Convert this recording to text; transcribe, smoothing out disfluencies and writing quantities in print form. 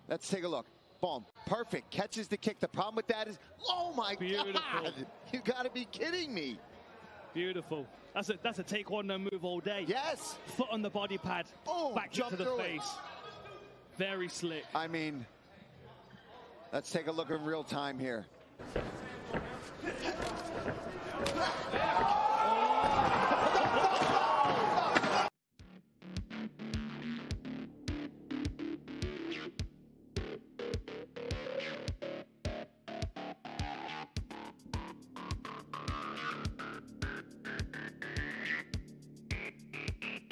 Let's take a look. Boom. Perfect. Catches the kick. The problem with that is, oh my God. You got to be kidding me. Beautiful. That's a take one, no move all day. Yes. Foot on the body pad. Boom. Back Jump to the through face. Very slick. I mean, let's take a look in real time here.